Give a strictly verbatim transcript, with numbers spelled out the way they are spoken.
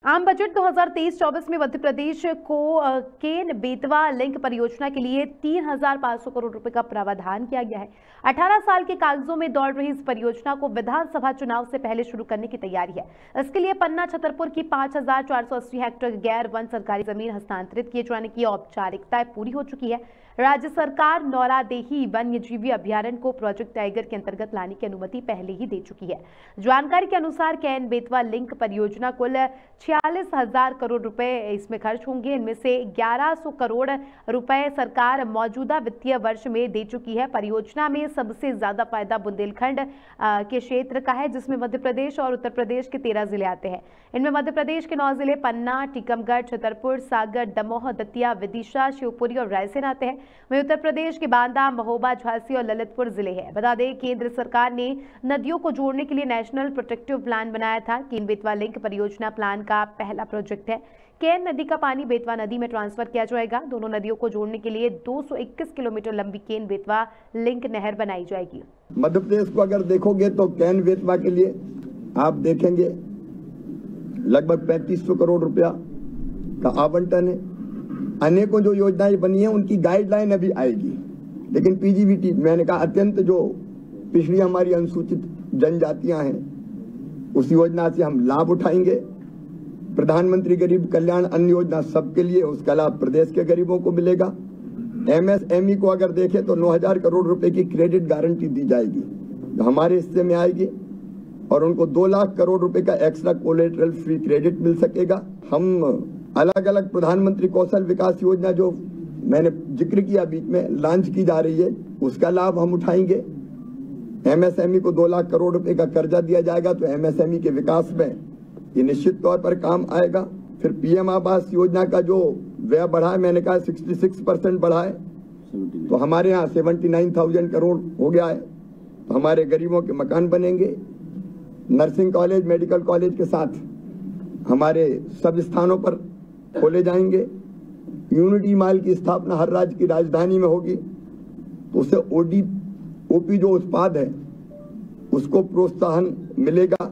आम बजट दो हज़ार तेईस चौबीस में मध्य प्रदेश को केन बेतवा लिंक परियोजना के लिए तीन हज़ार पाँच सौ करोड़ रुपए का प्रावधान किया गया है। अठारह साल के कागजों में दौड़ रही इस परियोजना को विधानसभा चुनाव से पहले शुरू करने की तैयारी है। इसके लिए पन्ना छतरपुर की पांच हज़ार चार सौ अस्सी हेक्टेयर गैर वन सरकारी जमीन हस्तांतरित किए जाने की औपचारिकताएं पूरी हो चुकी है। राज्य सरकार नौरादेही वन्यजीवी अभ्यारण्य को प्रोजेक्ट टाइगर के अंतर्गत लाने की अनुमति पहले ही दे चुकी है। जानकारी के अनुसार केन बेतवा लिंक परियोजना कुल छियालीस हजार करोड़ रुपए इसमें खर्च होंगे। इनमें से ग्यारह सौ करोड़ रुपए सरकार मौजूदा वित्तीय वर्ष में दे चुकी है। परियोजना में सबसे ज्यादा फायदा बुंदेलखंड के क्षेत्र का है, जिसमें मध्य प्रदेश और उत्तर प्रदेश के तेरह जिले आते हैं। इनमें मध्य प्रदेश के नौ जिले पन्ना, टीकमगढ़, छतरपुर, सागर, दमोह, दतिया, विदिशा, शिवपुरी और रायसेन आते हैं। वहीं उत्तर प्रदेश के बांदा, महोबा, झांसी और ललितपुर जिले हैं। बता दें, केंद्र सरकार ने नदियों को जोड़ने के लिए नेशनल प्रोटेक्टिव प्लान बनाया था। केन बेतवा लिंक परियोजना प्लान का पहला प्रोजेक्ट है। केन नदी का पानी बेतवा नदी में ट्रांसफर किया जाएगा। दोनों नदियों को जोड़ने के लिए दो सौ इक्कीस किलोमीटर लंबी केन बेतवा लिंक नहर बनाई जाएगी। मध्य प्रदेश को अगर देखोगे तो केन बेतवा के लिए आप देखेंगे लगभग पैंतीस सौ करोड़ रुपया का आवंटन है। अनेकों जो योजनाएं बनी है उनकी गाइडलाइन अभी आएगी, लेकिन पीजीवीटी मैंने कहा अत्यंत जो पिछड़ी हमारी अनुसूचित जनजातियां हैं उस योजना से हम लाभ उठाएंगे। प्रधानमंत्री गरीब कल्याण अन्न योजना सबके लिए, उसका लाभ प्रदेश के गरीबों को मिलेगा। एमएसएमई को अगर देखें तो नौ हजार करोड़ रुपए की क्रेडिट गारंटी दी जाएगी जो हमारे हिस्से में आएगी, और उनको दो लाख करोड़ रुपए का एक्स्ट्रा कोलेटरल फ्री क्रेडिट मिल सकेगा। हम अलग अलग प्रधानमंत्री कौशल विकास योजना जो मैंने जिक्र किया बीच में लॉन्च की जा रही है, उसका लाभ हम उठाएंगे। एमएसएमई को दो लाख करोड़ रुपए का कर्जा दिया जाएगा, तो एमएसएमई के विकास में ये निश्चित तौर पर काम आएगा। फिर पीएम आवास योजना का जो व्यय बढ़ा है, मैंने कहा छियासठ परसेंट बढ़ा है, तो हमारे यहाँ उन्यासी हज़ार करोड़ हो गया है। तो हमारे गरीबों के मकान बनेंगे। नर्सिंग कॉलेज, मेडिकल कॉलेज के साथ हमारे सब स्थानों पर खोले जाएंगे। यूनिटी माल की स्थापना हर राज्य की राजधानी में होगी, तो उससे ओडी ओपी जो उत्पाद है उसको प्रोत्साहन मिलेगा।